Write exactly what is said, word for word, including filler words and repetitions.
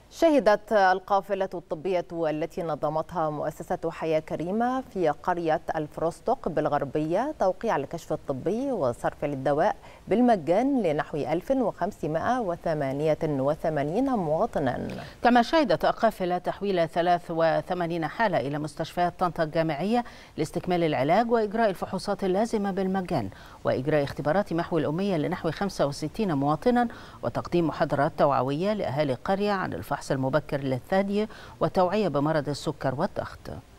شهدت القافلة الطبية التي نظمتها مؤسسة حياة كريمة في قرية الفروستوق بالغربية توقيع الكشف الطبي وصرف الدواء بالمجان لنحو ألف وخمسمائة وثمانية وثمانين مواطنا. كما شهدت القافلة تحويل ثلاث وثمانين حالة إلى مستشفيات طنطا الجامعية لاستكمال العلاج وإجراء الفحوصات اللازمة بالمجان وإجراء اختبارات محو الأمية لنحو خمسة وستين مواطنا وتقديم محاضرات توعوية لأهالي القرية عن الفحص المبكر للثدي والتوعية بمرض السكر والضغط.